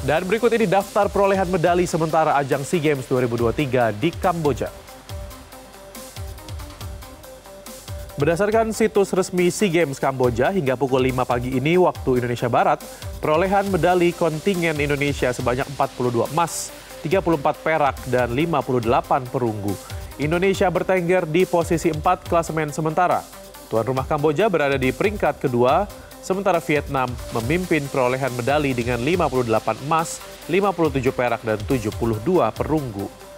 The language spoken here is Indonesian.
Dan berikut ini daftar perolehan medali sementara ajang SEA Games 2023 di Kamboja. Berdasarkan situs resmi SEA Games Kamboja, hingga pukul 5 pagi ini waktu Indonesia Barat, perolehan medali kontingen Indonesia sebanyak 42 emas, 34 perak, dan 58 perunggu. Indonesia bertengger di posisi 4 klasemen sementara. Tuan rumah Kamboja berada di peringkat kedua, sementara Vietnam memimpin perolehan medali dengan 58 emas, 57 perak, dan 72 perunggu.